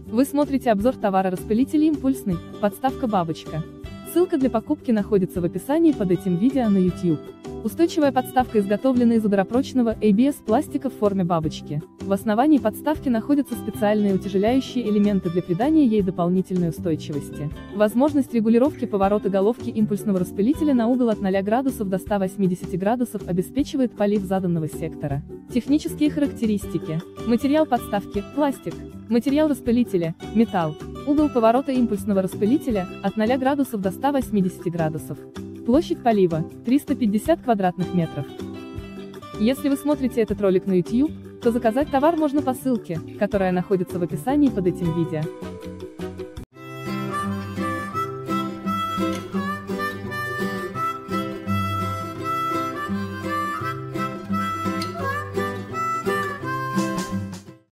Вы смотрите обзор товара распылитель импульсный, подставка бабочка. Ссылка для покупки находится в описании под этим видео на YouTube. Устойчивая подставка изготовлена из ударопрочного ABS пластика в форме бабочки. В основании подставки находятся специальные утяжеляющие элементы для придания ей дополнительной устойчивости. Возможность регулировки поворота головки импульсного распылителя на угол от 0 градусов до 180 градусов обеспечивает полив заданного сектора. Технические характеристики. Материал подставки – пластик. Материал распылителя – металл. Угол поворота импульсного распылителя – от 0 градусов до 180 градусов. Площадь полива – 350 квадратных метров. Если вы смотрите этот ролик на YouTube, то заказать товар можно по ссылке, которая находится в описании под этим видео.